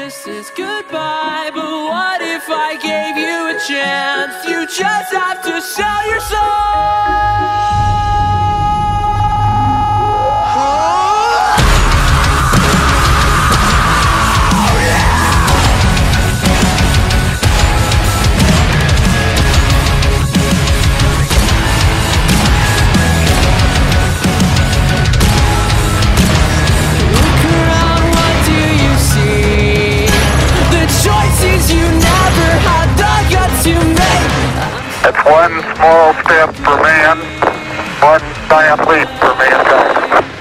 this is goodbye. But what if I gave you a chance? You just have to sell your soul. It's one small step for man, one giant leap for mankind.